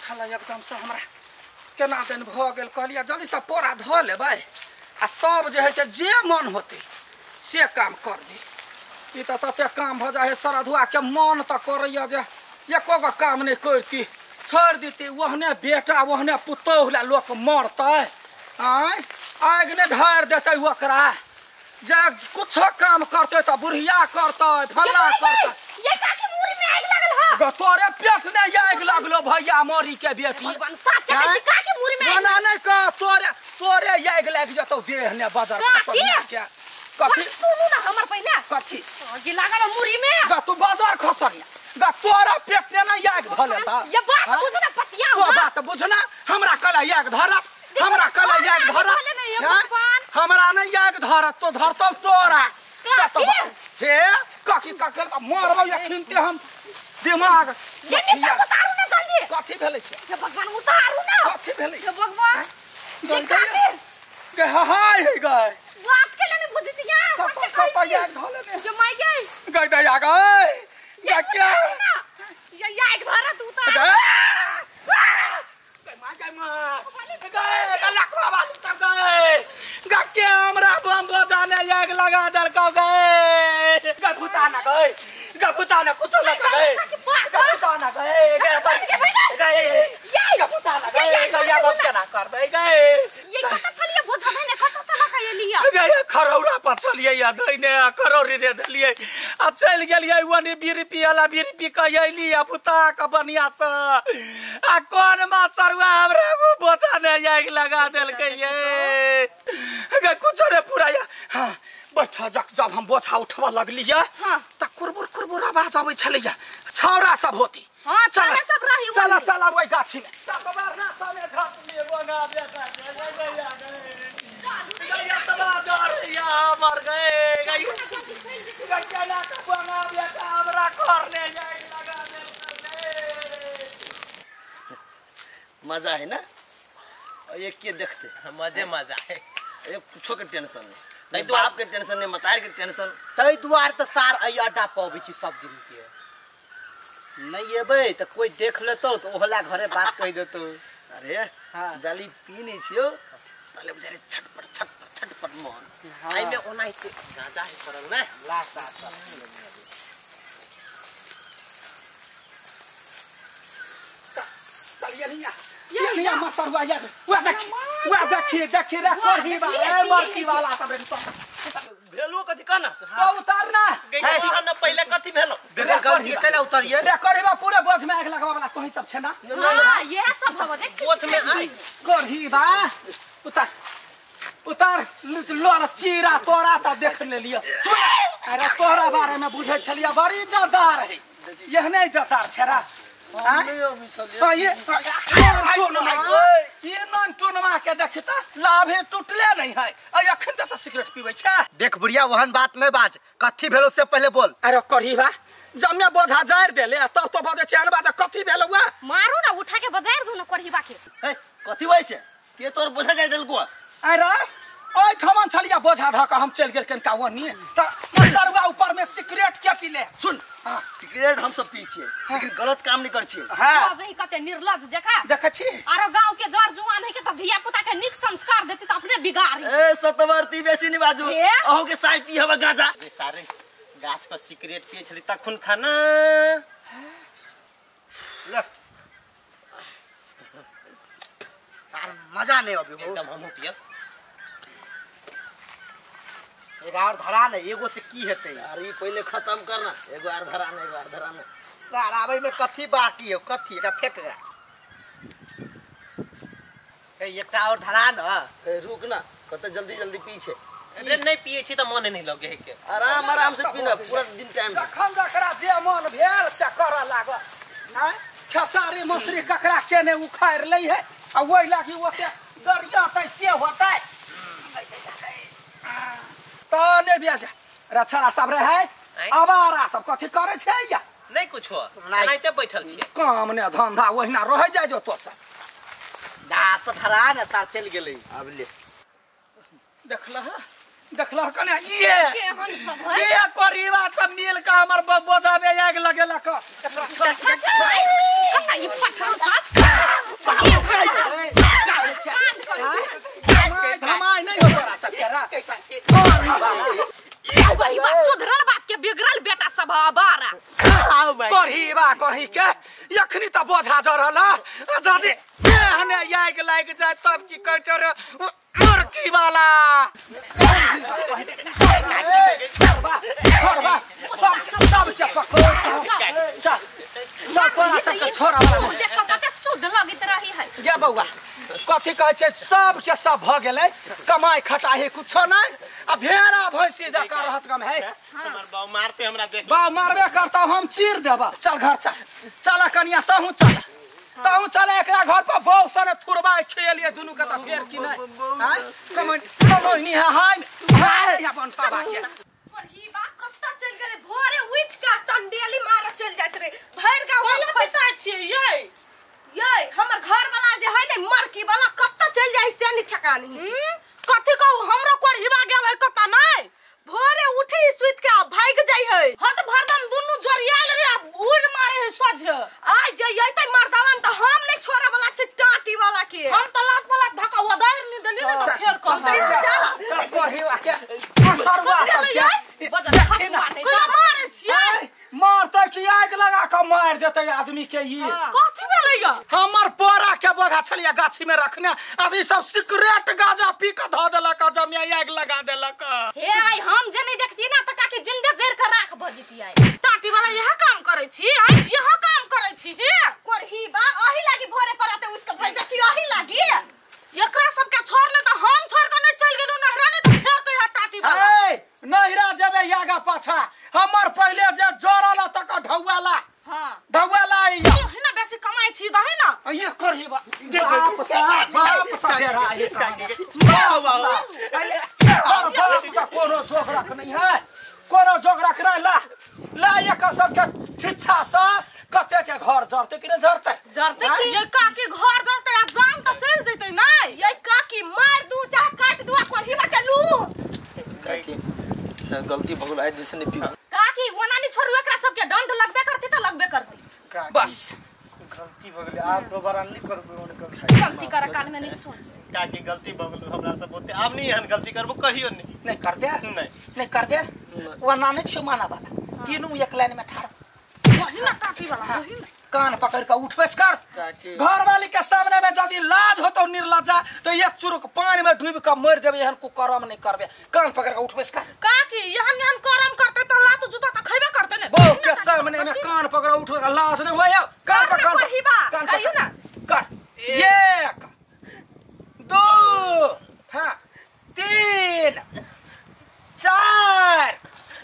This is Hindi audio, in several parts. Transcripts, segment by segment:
छल एकदम से हमरा केना दिन भ गेल कहलिया जल्दी से पोरा ध लेबै आ तब जे है से जे मन होते से काम कर दे। ई त तते काम भ जाए सरधुआ के मन त करैया जे एको गो काम नहीं करती छोड़ देती वहने बेटा वहने पुतौह ला लोक मरतै आग ने ढार देते ओकरा जे कुछ काम करते त बुढ़िया करते फला करते। ये काकी मुरी में आग लगल ह ग तोरे पेट ने आग लगलो भैया मोरी के बेटी भगवान साथ चले काकी मुरी में सुना नहीं का तोरे आग लग जतो देह ने बदर के कथी सुनु ना हमर पहले कथी ये लागल मुरी में ग तू बदर खसरिया ग तोरा पेट ने आग धले त ये बात बुझ ना पसिया तो बात बुझना हमरा कला आग धरत हमरा कला आग धरत हमरा नहीं आग धरत तो धरतो तोरा हे काकी काकर मारबो या खिनते हम दिमाग जल्दी से उतारू ना जल्दी कथी भेलै से हे भगवान उतारू ना कथी भेलै हे भगवान ये काकी के हाय हे गय बात के लेने बुझतिया कपा आग धले ने जो माई गई गय दया गय या क्या ये आग धरत उतार गय लखवा वाली सब गय गके हमरा बम बजाने आग लगा दल को गए ग भूताना गए ग भूताना कुछ ना गए ग भूताना गए ग भूताना गए या बम केना करबे गए ये कत छलिए बोझा ने कत चला के लिया गए खरौरा पर चलिए या दैने खरौरी रे दलिए आ चल गेलिए वनी बीरपी वाला बीरपी कहली आ भूता का बनिया से आ कोन मा सरवा हमरा बोझाने आग लगा देल के ये ग कुछ रे पूरा या हां बैठा जब हम बोझा उठवा लगलिए त कुरबुर आवाज आबै छलैया छौरा सब होती हां छौरा सब रही चला चला ओइ गाछी में तबार ना सामे घाट लिए बोना बेटा गया तबा डर या मर गए गई चला का बोना बेटा हमरा करने जाए लगा दे मजा है ना ये के देखते मजा है ये कुछो के टेंशन नहीं बाप के टेंशन नहीं मतार के टेंशन तई दुआर त सार अड्डा पबै छी सब दिन के नहीं एबे त कोई देख लेतो तो ओहला घरे बात कह देतो सारे जाली पी नहीं छियो तले बेचारे छटपट मोहन आई में ओनाई के गांजा है परल ना लास्ट चलिए नहीं मसरवा या वो देखिए रे कोरही वाला मरकी वाला सब रे भेलो कथि कहना तो उतारना गई न पहले कथि भेलो गलती केला उतारिए रे कोरहीवा पूरे बोझ में आग लगावा वाला तोही सब छे ना हां ये सब भगो देख बोझ में आई कोरहीवा उतार लोर चीरा तोरा त देख ले लियो अरे तोरा बारे में बुझै छलिया बड़ी जदार है यह नहीं जदार छरा ये नन टोनमा के देखता लाभे टूटले नहीं है अखन त सिगरेट पीबै छै देख बुढ़िया वहन बात में बाज कथि भेलो से पहले बोल अरे कोरहीवा जम्मे बोझा जाड़ देले तब तो बदे चैन बात कथि भेलो हुआ मारू ना उठा के बजाएर दू ना कोरहीबा के कथि होय छै के तोर बोझा जाय देलको अरे ओइ ठमन छलिया बोझा ध के हम चल गेल कनका वनी त सरवा ऊपर में सिगरेट के पीले सुन सिगरेट हम सब पी छिए लेकिन गलत काम नहीं कर छिए हां जही कते निर्लज जका देख छी आरो गांव के जर जुआन है के त धिया पुता के निक संस्कार देती त अपने बिगाड़ी ए सतवर्ती बेसी नहीं बाजू अहो के साई पी हवा गांजा ए सारे गाछ पर सिगरेट पिए छली तखुन खाना ले तार मजा नहीं अभी एकदम हम पियल एगार धरा ने एगो से की हेते यार ई पहले खत्म करना एगो आर धरा ने तार आबै में कथि बाकी है कथि एटा फेक रे ए एकटा और धरा न रुक ना कते जल्दी पीछे अरे नहीं पिए छी त मन नहीं लगे के आराम से पीना पूरा दिन टाइम जखन जकरा जे मन भेल से कर लाग नै खेसारी मछली ककरा केने उखाड़ लै है आ ओइ लागी ओते दरिया कैसे होतै तने ब्याज रछरा सब रहे आवारा सब कथि करे छै या नहीं कुछ हो एनाइते बैठल छी काम ने धंधा ओहिना रह जाय जो तो सब दात धरा न तार चल गेलै अब ले देखला कने ये कोरीवा सब मिल के हमर बोझा में आग लगेला क कता ये पठान साहब धमाई नहीं हो तोरा सब केरा कोई बात सुधरल बाप के बिगड़ल बेटा सब आबारा करही बा करही के यखनी त बोझा जरल जदी हने याग लाग जाए तब की करते रे मुर्गी वाला छोड़बा सब के पकड़ चल चल तोरा सब के छोड़ा वाला देख के कते शुद्ध लगित रही है गे बौआ कथी कहै छै सब के सब भ गेलै कमाई खटाही कुछो नहीं आ भेड़ा भैंसी जका रहत कम है हमर बाऊ मारते हमरा देख बा मारबे करता हम चीर देब चल घर चल कनिया तहू चल एकरा घर पर बहु सने थुरबा खेलिए दुनू के त फेर की नहीं हैं कमनी हाय या बनता बा के पर ही बा कत्ता चल गेले भोरे उठ के टंडेली मार चल जात रे भैर का कल पैसा छिए ये हमर घर वाला जे है ने मरकी वाला कत्ता चल जाई से नि ठकानी कथि कहू हमरा कोरहिबा गेल है कता नहीं भोरे उठी सुत के भाग जाई है हट भरदम दुनु जोरियाल रे उड़ मारे है सज आज जइयै त मर्दावन त हम नहीं छोरा वाला छ टाटी वाला के हम तलाक वाला धक्का वदार नहीं देली ना तो फेर कह करही वा के सरवा सब के बजा कोई मारे छिए मारते कि आग लगा के मार देते आदमी के ये कथि भेलैया हमर पोरा के बोझा छलिया गाछी में रखने आदमी सब सिगरेट गाजा पी के ध देलक जमिया आग लगा देलक हे आई हम जे नहीं देखती ना त काके जिंदे जर के राख भजती आई टाटी वाला यह काम करे छी आई यह काम करे छी हे करही बा अही लागी भोरे पराते उठ के भाग जाई अही लागी एकरा सब के छोड़ ले त हम छोड़ के नहीं चल गेलु नहरा ने त फेर कहिया टाटी वाला ए नहिरा जेबे यागा पाछा हमर पहले जे जोरल तक ढौवाला हां ढौवाला तू ना बेसी कमाई छी दही ना ये करही बा बाप सा डेरा ये बाप का कोनो जोग रख नहीं है कोनो जोग रख नहीं ला एक सब के शिक्षा से कते के घर जरते कि नहीं जरते कि ये का के घर जरते आ जान त चल जइते नहीं ये का की मार दू चाहे काट दू करही बा के लू काकी गलती भगुल आइ दिस नहीं पी का की वनानी छोरू एकरा सब के दंड लगबे करती त लगबे करती बस गलती भ गेलै आब दोबारा नहीं करबो उनकर गलती करे काल में नहीं सोच काकी गलती भ गेलै हमरा सब होते आब नहीं हन गलती करबो कहियो नहीं करबे नहीं करबे वना नहीं छ माना वाला तीनों एक लाइन में ठाड़ वही ना टाटी वाला वही ना कान पकड़ के उठबेस कर घर वाली के सामने में यदि लाज हो तो निर्लज्जा तो एक चुरुक पानी में डूब के मर जेबे एहन को करम नहीं करबे कान पकड़ के उठबेस कर का की यहन करम करते त लात जूता त खइबे करते ने बो के सामने में कान पकड़ उठ के लाज नहीं होया कान पकड़ करही बा करियो ना कर एक दो हां तीन चार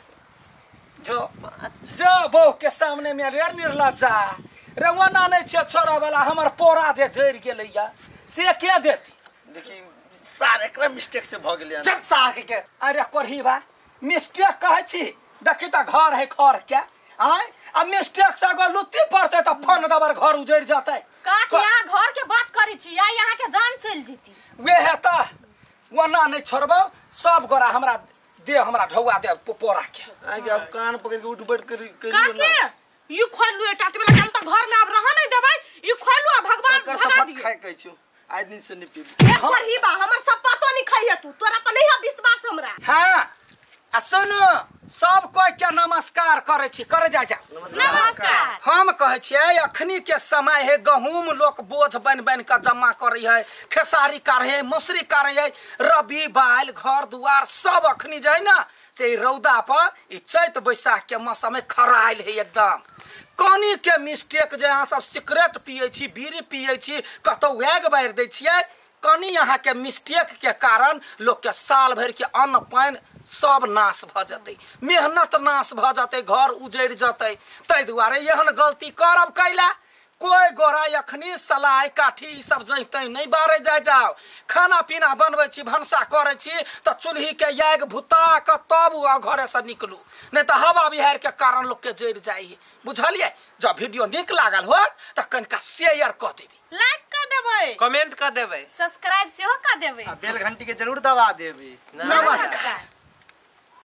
जो बो के सामने में रे निर्लज्जा रे वना नहीं छे छोरा वाला हमर पोरा जे झड़ गेलैया से के देती देखी सार एकरा मिस्टेक से भ गेलै जब साग के अरे करही बा मिस्टेक कहै छी देखी त घर है खर के आय आ मिस्टेक से अगर लुत्ती पड़ते त फन दबर घर उजड़ जाते का के यहाँ घर के बात करी छी या यहाँ के जान चल जीती वे है त वना नहीं छोड़बो सब गोरा हमरा दे हमरा ढौआ दे पोरा के आगे अब कान पकड़ के उठ बैठ कर का के यू खोलू ए टाटी वाला हम त घर में अब रह नहीं देबै यू खोलू भगवान भगा दियो खाए कहै छु आज दिन से नहीं पी एक करही बा हमर सब पतो नहीं खइए तू तोरा पर नहीं है विश्वास हमरा हां आ सुनु सब कोई के नमस्कार करे छी करे जा नमस्कार हम कहे छिए अखनी के समय है गहूम लोक बोझ बन के जमा करे है खेसारी करे है मौसरी करे है रबी बाल घर दुआर सब अखनी जाय ना से रौदा पर ई चैत बैसाख के मौसम में खराइल है एकदम कनी के मिस्टेक जे अहाँ सब सिगरेट पिए छी बीड़ी पिए छी कतौ वेग बार दै छिए कनी यहाँ के मिस्टेक के कारण लोग के साल भर के अन्न पानी सब नाश भ जते मेहनत नाश भ जते घर उजड़ जते तै दुआरे एहन गलती करब कैला कोई गोरा अखनी सलाई काठी ई सब जइते नहीं बारे जाओ खाना पीना बनबै छी भनसा करे छी त चूल्ही के आग भुता के तब घरे से निकलू नहीं तो हवा बिहार के कारण लोग के जड़ जाइए बुझलिए जब वीडियो निक लागल हो त कनका शेयर क देबी लाइक कर देबै कमेंट कर देबै सब्सक्राइब सेहो कर देबै बेल घंटी के जरूर दबा देबै नमस्कार।